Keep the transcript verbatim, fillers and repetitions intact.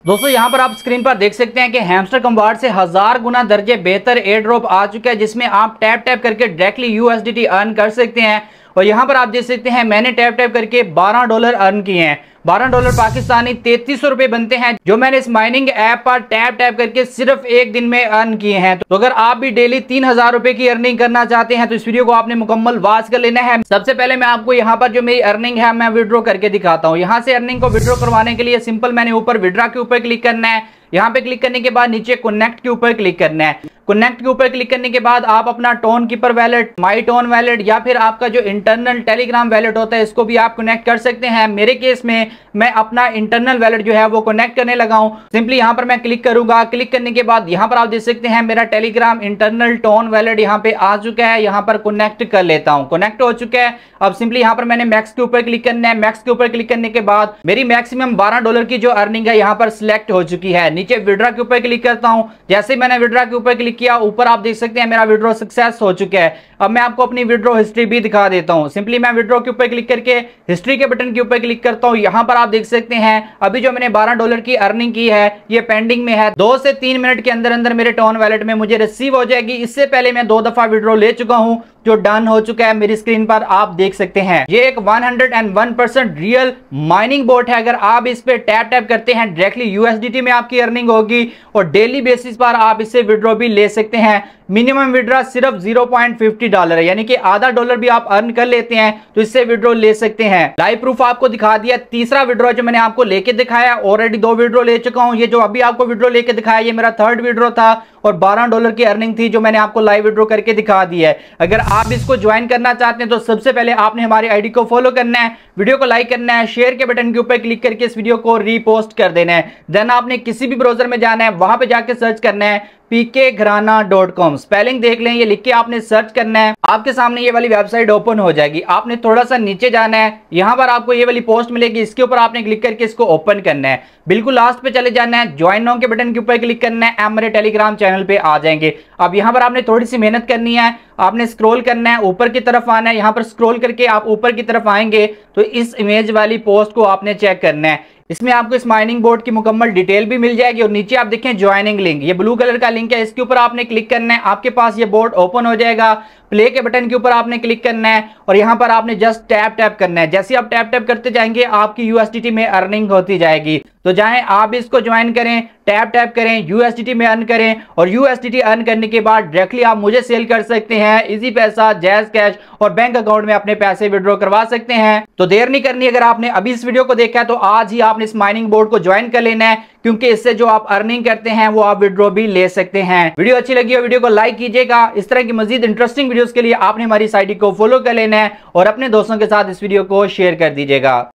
दोस्तों यहाँ पर आप स्क्रीन पर देख सकते हैं कि हैमस्टर कम्बार्ड से हजार गुना दर्जे बेहतर एयर ड्रॉप आ चुका है, जिसमें आप टैप टैप करके डायरेक्टली यूएसडीटी अर्न कर सकते हैं। और यहाँ पर आप देख सकते हैं मैंने टैप टैप करके बारह डॉलर अर्न किए हैं। बारह डॉलर पाकिस्तानी तैंतीस सौ रुपए बनते हैं, जो मैंने इस माइनिंग ऐप पर टैप टैप करके सिर्फ एक दिन में अर्न किए हैं। तो अगर आप भी डेली तीन हजार रुपए की अर्निंग करना चाहते हैं तो इस वीडियो को आपने मुकम्मल वॉच कर लेना है। सबसे पहले मैं आपको यहाँ पर जो मेरी अर्निंग है मैं विड्रॉ करके दिखाता हूँ। यहाँ से अर्निंग को विड्रॉ करवाने के लिए सिंपल मैंने ऊपर विड्रॉ के ऊपर क्लिक करना है। यहाँ पे क्लिक करने के बाद नीचे कनेक्ट के ऊपर क्लिक करना है। कनेक्ट के ऊपर क्लिक करने के बाद आप अपना Tonkeeper wallet, my ton wallet या फिर आपका जो इंटरनल टेलीग्राम वैलेट होता है इसको भी आप कनेक्ट कर सकते हैं। मेरे केस में मैं अपना इंटरनल वैलेट जो है वो कनेक्ट करने लगा हूं। सिंपली यहाँ पर मैं क्लिक करूंगा। क्लिक करने के बाद यहाँ पर आप देख सकते हैं मेरा टेलीग्राम इंटरनल टोन वैलेट यहाँ पे आ चुका है। यहाँ पर कनेक्ट कर लेता हूँ। कनेक्ट हो चुका है। अब सिंपली यहाँ पर मैंने मैक्स के ऊपर क्लिक करना है। मैक्स के ऊपर क्लिक करने के बाद मेरी मैक्सिमम बारह डॉलर की जो अर्निंग है यहाँ पर सिलेक्ट हो चुकी है। नीचे विड्रॉ के ऊपर क्लिक करता हूँ। जैसे मैंने विड्रॉ के ऊपर क्लिक किया, ऊपर आप देख सकते हैं मेरा विड्रॉ सक्सेस हो चुका है। अब मैं आपको अपनी विड्रॉ हिस्ट्री भी दिखा देता हूं। सिंपली मैं विड्रॉ के ऊपर क्लिक करके हिस्ट्री के बटन के ऊपर क्लिक करता हूं। यहां पर आप देख सकते हैं अभी जो मैंने बारह डॉलर की अर्निंग की है ये पेंडिंग में है। दो से तीन मिनट के अंदर अंदर मेरे टोन वैलेट में मुझे रिसीव हो जाएगी। इससे पहले मैं दो दफा विड्रॉ ले चुका हूं जो डन हो चुका है। मेरी स्क्रीन पर आप देख सकते हैं ये एक एक सौ one percent real mining bot है। अगर आप इस पे टैप टैप करते हैं डायरेक्टली यूएसडीटी में आपकी अर्निंग होगी और डेली बेसिस पर आप इससे विड्रॉ भी ले सकते हैं। मिनिमम विड्रॉ सिर्फ ज़ीरो पॉइंट फिफ्टी डॉलर है, यानी कि आधा डॉलर भी आप अर्न कर लेते हैं तो इससे विड्रॉ ले सकते हैं। लाइव प्रूफ आपको दिखा दिया। तीसरा विड्रॉ जो मैंने आपको लेके दिखाया, ऑलरेडी दो विड्रॉ ले चुका हूं। ये जो अभी आपको विड्रॉ लेके दिखाया ये मेरा थर्ड विड्रॉ था और बारह डॉलर की अर्निंग थी जो मैंने आपको लाइव विड्रॉ करके दिखा दी है। अगर आप इसको ज्वाइन करना चाहते हैं तो सबसे पहले आपने हमारी आईडी को फॉलो करना है, वीडियो को लाइक करना है, शेयर के बटन के ऊपर क्लिक करके इस वीडियो को रीपोस्ट कर देना है। देन आपने किसी भी ब्राउजर में जाना है, वहां पे जाके सर्च करना है पीके घराना डॉट कॉम। स्पेलिंग देख लें, ये लिख के आपने सर्च करना है। आपके सामने ये वाली वेबसाइट ओपन हो जाएगी। आपने थोड़ा सा नीचे जाना है, यहां पर आपको ये वाली पोस्ट मिलेगी, इसके ऊपर आपने क्लिक करके इसको ओपन करना है। बिल्कुल लास्ट पे चले जाना है, ज्वाइन नाउ के बटन के ऊपर क्लिक करना है। आप मेरे टेलीग्राम चैनल पे आ जाएंगे। अब यहाँ पर आपने थोड़ी सी मेहनत करनी है, आपने स्क्रॉल करना है, ऊपर की तरफ आना है। यहाँ पर स्क्रॉल करके आप ऊपर की तरफ आएंगे तो इस इमेज वाली पोस्ट को आपने चेक करना है। इसमें आपको इस माइनिंग बोर्ड की मुकम्मल डिटेल भी मिल जाएगी और नीचे आप देखें ज्वाइनिंग लिंक, ये ब्लू कलर का लिंक है, इसके ऊपर आपने क्लिक करना है। आपके पास ये बोर्ड ओपन हो जाएगा। प्ले के बटन के ऊपर आपने क्लिक करना है और यहाँ पर आपने जस्ट टैप टैप करना है। जैसे आप टैप टैप करते जाएंगे आपकी यूएसडीटी में अर्निंग होती जाएगी। तो जाएं आप इसको ज्वाइन करें, टैप टैप करें, यूएसडीटी में अर्न करें और यूएसडीटी अर्न करने के बाद डायरेक्टली आप मुझे सेल कर सकते हैं। इजी पैसा, जैज कैश और बैंक अकाउंट में अपने पैसे विड्रॉ करवा सकते हैं। तो देर नहीं करनी, अगर आपने अभी इस वीडियो को देखा है तो आज ही आपने इस माइनिंग बोर्ड को ज्वाइन कर लेना है, क्योंकि इससे जो आप अर्निंग करते हैं वो आप विड्रॉ भी ले सकते हैं। वीडियो अच्छी लगी हो वीडियो को लाइक कीजिएगा। इस तरह की मजीद इंटरेस्टिंग वीडियोस के लिए आपने हमारी साइट को फॉलो कर लेना है और अपने दोस्तों के साथ इस वीडियो को शेयर कर दीजिएगा।